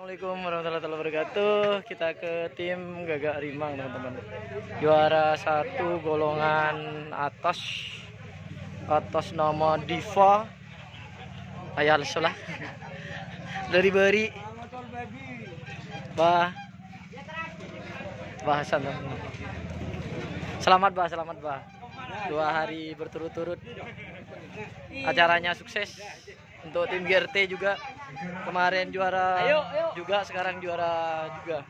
Assalamualaikum warahmatullahi wabarakatuh. Kita ke tim Gagak Rimang, teman-teman. Juara 1 golongan atas nama Diva. Ayah salah. Dari Beri. Bahasan, teman-teman. Selamat, Bah. 2 hari berturut-turut. Acaranya sukses. Untuk tim GRT juga kemarin juara juga, sekarang juara juga.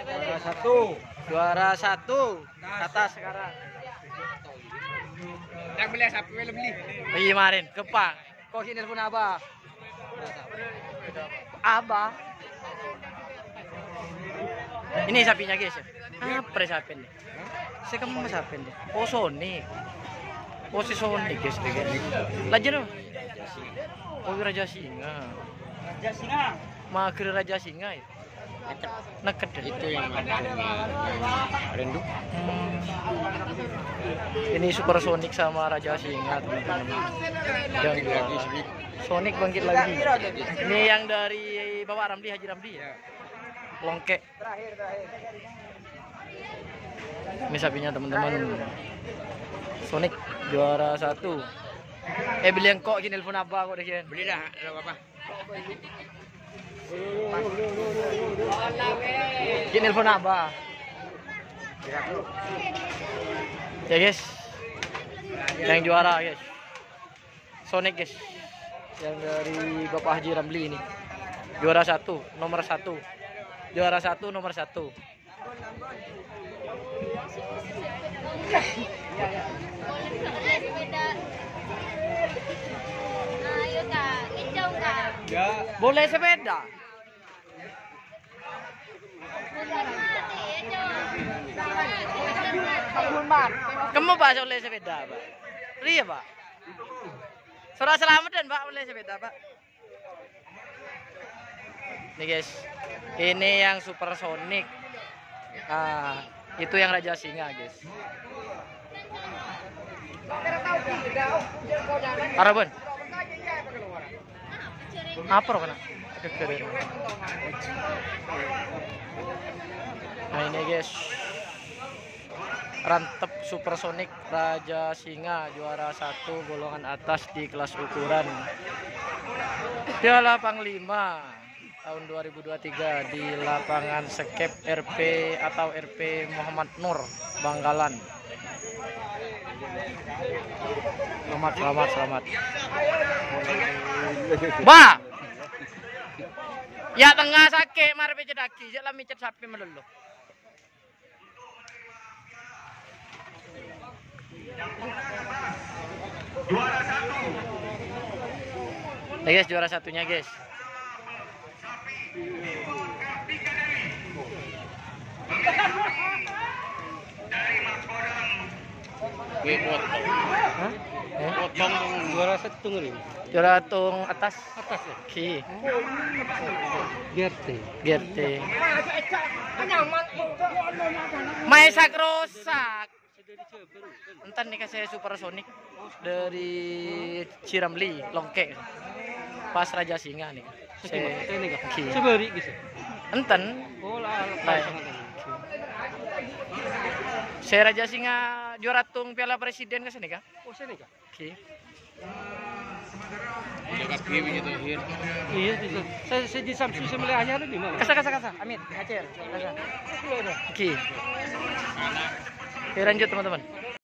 Juara satu atas sekarang. Yang beli sapi beli. Iya kemarin kepak. Kok sini pun Abah. Ini sapinya guys. Apa sapi ini? Saya kamu sapi ini. Oh Sonic. Oh si Sonic guys. Lanjut dong. Oh Raja Singa. Makir Raja Singa ya. Neket Itu yang rendu. Ini Super Sonic sama Raja Singa, teman-teman. Sonic bangkit lagi. Ini yang dari Bapak Ramli, Haji Ramli ya. Longkek. Ini sapinya, teman-teman. Sonic juara 1. Beli yang kok gini, telepon apa kok deh. Beli dah, ada apa? Gini telepon apa? Ya guys. Yang juara guys. Sonic guys. Yang dari Bapak Haji Ramli ini. Juara 1, nomor 1. Juara 1, nomor 1. Ayo kak, hijau kak. Ya. Boleh sepeda? Kamu Pak boleh sepeda Pak? Iya Pak. Surah selamat dan Pak boleh sepeda Pak. Nih guys, ini yang Super Sonic. Itu yang Raja Singa guys. Arabun. Apa kena? Nah ini guys, Rantep Super Sonic Raja Singa juara 1 golongan atas di kelas ukuran Piala Panglima tahun 2023 di lapangan Skep RP atau RP Muhammad Nur Bangkalan. Selamat. Ba. Ya tengah sakit mari pecet daki, jek lah micet sapi melulu. Juara 1. Nah, guys, juara satunya guys. Potong juara 1 ngeri. Juara tung atas ya. Ki. GRT. Maesak rusak. Entar nih kasih Super Sonic dari Ciramli Longkek. Pas Raja Singa nih. Seberi gitu. Enten. Oh lah. Saya Raja Singa juara tung Piala Presiden ke sini kah? Oh sini kah? Oke. Iya bisa. Saya di Samsu semelihannya ada di mana? Kasa. Amin. Acir. Oke. Lanjut teman-teman.